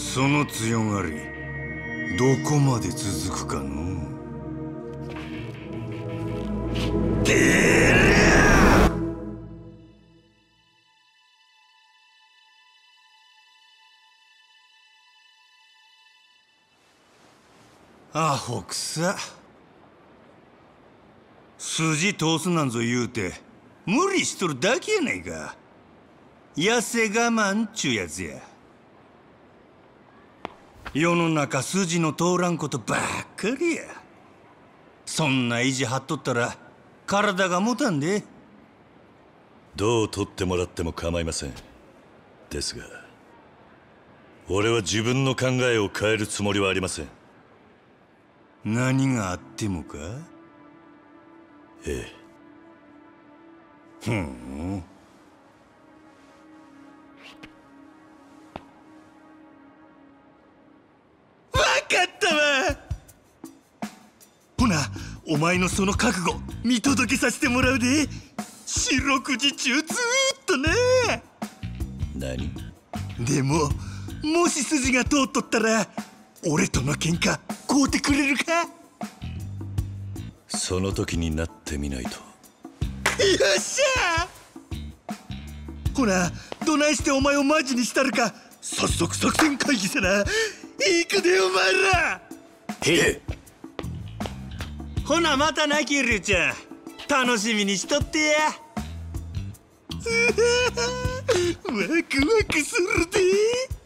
その強がりどこまで続くかの。アホくさ。筋通すなんぞ言うて無理しとるだけやないか。痩せ我慢っちゅうやつや。世の中筋の通らんことばっかりや。そんな意地張っとったら体が持たんで。 どう取ってもらっても構いません。ですが俺は自分の考えを変えるつもりはありません。 何があってもか。 ええ。 ふん。わかったわ。ほな、お前のその覚悟見届けさせてもらうで。四六時中ずーっとな。 何？ でももし筋が通っとったら俺との喧嘩買うてくれるか。 その時になってみないと。 よっしゃー。ほな、どないしてお前をマジにしたるか早速作戦会議せな。行くでお前ら。 へえ。 ほなまたな、キルちゃん。楽しみにしとってや。ワクワクするで。